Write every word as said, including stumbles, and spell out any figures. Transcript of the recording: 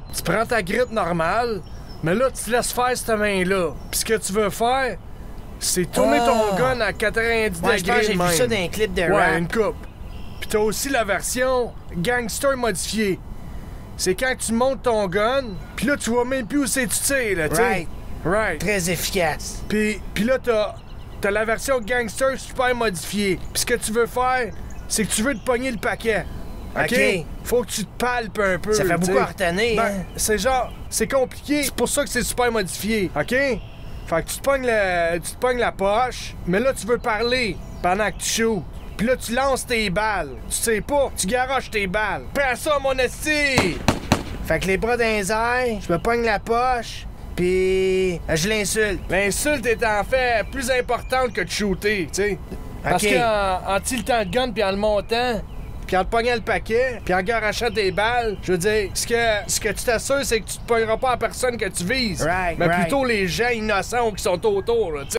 Tu prends ta grippe normale, mais là, tu te laisses faire cette main-là. Puis ce que tu veux faire, c'est tourner Ah. ton gun à quatre-vingt-dix Ouais, je pense que degrés j'ai de vu même. ça dans un clip de Ouais, rap. une coupe. Puis t'as aussi la version gangster modifiée. C'est quand tu montes ton gun, puis là, tu vois même plus où c'est que tu tires, là, tu sais. Right. Right. Très efficace. Puis, puis là, t'as, t'as la version gangster super modifiée. Puis ce que tu veux faire, c'est que tu veux te pogner le paquet. OK? OK. Faut que tu te palpes un peu. Ça fait t'sais. beaucoup à retenir, Ben, hein? c'est genre, c'est compliqué. C'est pour ça que c'est super modifié. OK? Fait que tu te pognes, le, tu te pognes la poche, mais là, tu veux parler pendant que tu shoots. Puis là, tu lances tes balles. Tu sais pas, tu garoches tes balles. Prends ça, mon esti! Fait que les bras dans les airs, je me pogne la poche, puis je l'insulte. L'insulte est en fait plus importante que de shooter, tu sais. Parce OK. qu'en en tiltant le gun puis en le montant, puis en te pognant le paquet, puis en garochant tes balles, je veux dire, ce que, ce que tu t'assures, c'est que tu te pogneras pas à personne que tu vises. Right, mais right. plutôt les gens innocents qui sont autour, là, tu sais.